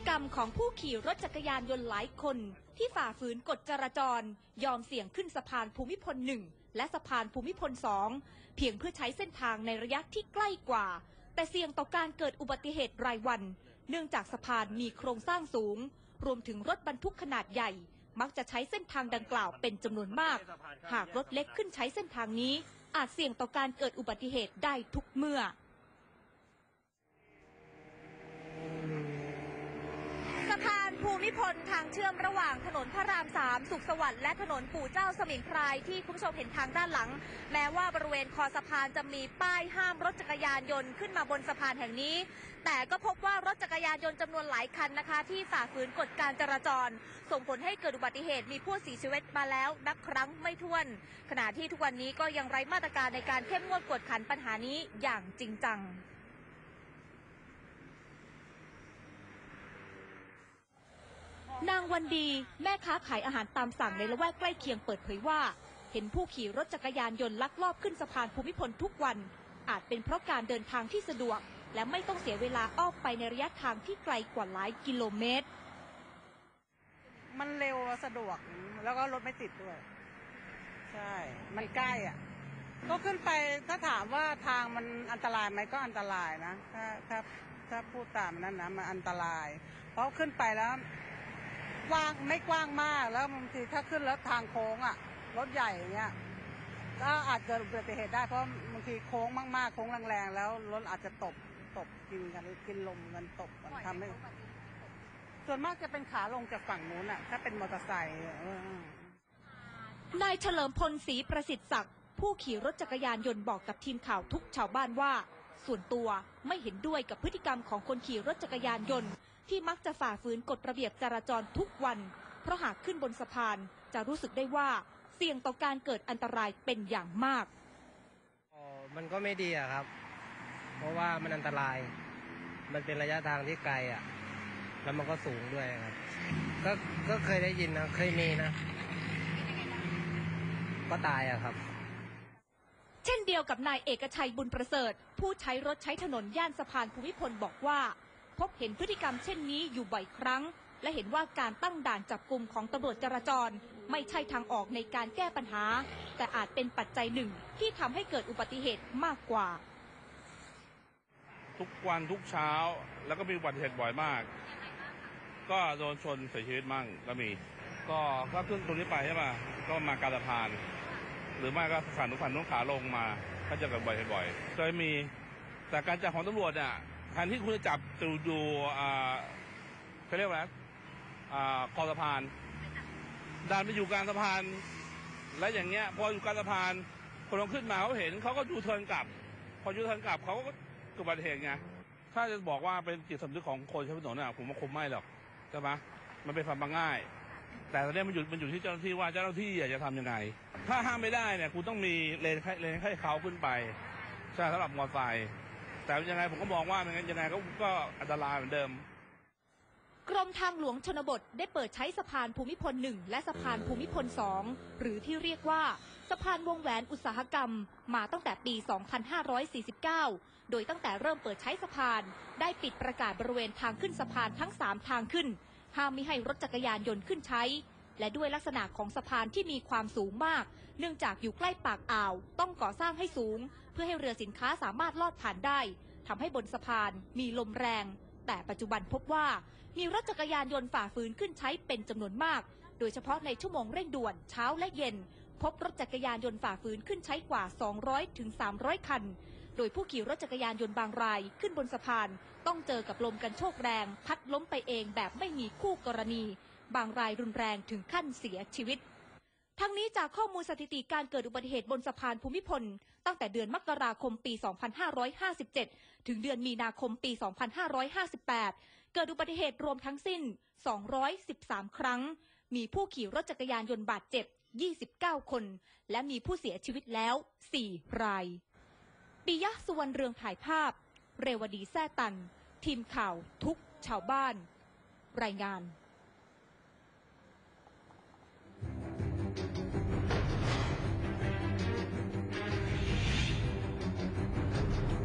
กรรมของผู้ขี่รถจักรยานยนต์หลายคนที่ฝ่าฝืนกฎจราจรยอมเสี่ยงขึ้นสะพานภูมิพล1และสะพานภูมิพล2เพียงเพื่อใช้เส้นทางในระยะที่ใกล้กว่าแต่เสี่ยงต่อการเกิดอุบัติเหตุรายวันเนื่องจากสะพานมีโครงสร้างสูงรวมถึงรถบรรทุกขนาดใหญ่มักจะใช้เส้นทางดังกล่าวเป็นจำนวนมากหากรถเล็กขึ้นใช้เส้นทางนี้อาจเสี่ยงต่อการเกิดอุบัติเหตุได้ทุกเมื่อสะพานภูมิพลทางเชื่อมระหว่างถนนพระราม3สุขสวัสดิ์และถนนปู่เจ้าสมิงพรายที่คุณผู้ชมเห็นทางด้านหลังแม้ว่าบริเวณคอสะพานจะมีป้ายห้ามรถจักรยานยนต์ขึ้นมาบนสะพานแห่งนี้แต่ก็พบว่ารถจักรยานยนต์จำนวนหลายคันนะคะที่ฝ่าฝืนกฎการจราจรส่งผลให้เกิดอุบัติเหตุมีผู้เสียชีวิตมาแล้วนับครั้งไม่ถ้วนขณะที่ทุกวันนี้ก็ยังไร้มาตรการในการเข้มงวดกวดขันปัญหานี้อย่างจริงจังนางวันดีแม่ค้าขายอาหารตามสั่งในละแวกใกล้เคียงเปิดเผยว่าเห็นผู้ขี่รถจักรยานยนต์ลักลอบขึ้นสะพานภูมิพลทุกวันอาจเป็นเพราะการเดินทางที่สะดวกและไม่ต้องเสียเวลาอ้อมไปในระยะทางที่ไกลกว่าหลายกิโลเมตรมันเร็วสะดวกแล้วก็รถไม่ติดด้วยใช่มันใกล้อ่ะก็ขึ้นไปถ้าถามว่าทางมันอันตรายไหมก็อันตรายนะถ้าพูดตามนั้นนะมันอันตรายเพราะขึ้นไปแล้วกว้างไม่กว้างมากแล้วบางทีถ้าขึ้นแล้วทางโค้งอ่ะรถใหญ่อย่างเงี้ยก็อาจเกิดอุบัติเหตุได้เพราะบางทีโค้งมากๆโค้งแรงๆแล้วรถอาจจะตบกินลมกันตบกันทำให้ส่วนมากจะเป็นขาลงจากฝั่งนู้นอ่ะถ้าเป็นมอเตอร์ไซค์นายเฉลิมพลศรีประสิทธิ์ศักดิ์ผู้ขี่รถจักรยานยนต์บอกกับทีมข่าวทุกชาวบ้านว่าส่วนตัวไม่เห็นด้วยกับพฤติกรรมของคนขี่รถจักรยานยนต์ที่มักจะฝ่าฝืนกฎระเบียบจราจรทุกวันเพราะหากขึ้นบนสะพานจะรู้สึกได้ว่าเสี่ยงต่อการเกิดอันตรายเป็นอย่างมากมันก็ไม่ดีอะครับเพราะว่ามันอันตรายมันเป็นระยะทางที่ไกลอะแล้วมันก็สูงด้วยครับก็เคยได้ยินนะเคยมีนะก็ตายอะครับเช่นเดียวกับนายเอกชัยบุญประเสริฐผู้ใช้รถใช้ถนนย่านสะพานภูมิพลบอกว่าพบเห็นพฤติกรรมเช่นนี้อยู่บ่อยครั้งและเห็นว่าการตั้งด่านจับกุมของตำรวจจราจรไม่ใช่ทางออกในการแก้ปัญหาแต่อาจเป็นปัจจัยหนึ่งที่ทำให้เกิดอุบัติเหตุมากกว่าทุกวันทุกเช้าแล้วก็มีอุบัติเหตุบ่อยมากก็โดนชนเสียชีวิตมั่งก็มีก็ขึ้นตรงนี้ไปใช่ป่ะก็มาการสะพานหรือไม่ก็ผ่านทุกฝั่งทุกขาลงมาก็จะเกิดบ่อยเคยมีแต่การจับของตำรวจเนี่ยแทนที่คุณจะจับดูเขาเรียกว่าคอสะพานดันไปอยู่กลางสะพานและอย่างเงี้ยพออยู่กลางสะพานคนลงขึ้นมาเขาเห็นเขาก็ยูเทิร์นกลับพอยูเทิร์นกลับเขาก็เกิดอุบัติเหตุไงถ้าจะบอกว่าเป็นจิตสำนึกของคนใช้ถนนเนี่ยผมว่าคงไม่หรอกใช่ไหมมันเป็นความง่ายแต่ตอนนี้มันอยู่ที่เจ้าหน้าที่ว่าเจ้าหน้าที่จะทำยังไงถ้าห้ามไม่ได้เนี่ยคุณต้องมีเลนให้เขาขึ้นไปใช่สำหรับมอเตอร์ไซค์แต่ยังไงผมก็มองว่ายังไงก็อันตรายเหมือนเดิมกรมทางหลวงชนบทได้เปิดใช้สะพานภูมิพล1และสะพานภูมิพล2หรือที่เรียกว่าสะพานวงแหวนอุตสาหกรรมมาตั้งแต่ปี 2549 โดยตั้งแต่เริ่มเปิดใช้สะพานได้ปิดประกาศบริเวณทางขึ้นสะพานทั้ง3ทางขึ้นห้ามมิให้รถจักรยานยนต์ขึ้นใช้และด้วยลักษณะของสะพานที่มีความสูงมากเนื่องจากอยู่ใกล้ปากอ่าวต้องก่อสร้างให้สูงเพื่อให้เรือสินค้าสามารถลอดผ่านได้ทำให้บนสะพานมีลมแรงแต่ปัจจุบันพบว่ามีรถจักรยานยนต์ฝ่าฝืนขึ้นใช้เป็นจำนวนมากโดยเฉพาะในชั่วโมงเร่งด่วนเช้าและเย็นพบรถจักรยานยนต์ฝ่าฝืนขึ้นใช้กว่า 200-300 คันโดยผู้ขี่รถจักรยานยนต์บางรายขึ้นบนสะพานต้องเจอกับลมกันโชกแรงพัดล้มไปเองแบบไม่มีคู่กรณีบางรายรุนแรงถึงขั้นเสียชีวิตทั้งนี้จากข้อมูลสถิติการเกิดอุบัติเหตุบนสะพานภูมิพลตั้งแต่เดือนมกราคมปี 2557 ถึงเดือนมีนาคมปี 2558 เกิดอุบัติเหตุรวมทั้งสิ้น 213 ครั้งมีผู้ขี่รถจักรยานยนต์บาดเจ็บ 29 คนและมีผู้เสียชีวิตแล้ว 4 รายปิยะ สุวรรณเรืองถ่ายภาพเรวดีแซ่ตันทีมข่าวทุกชาวบ้านรายงาน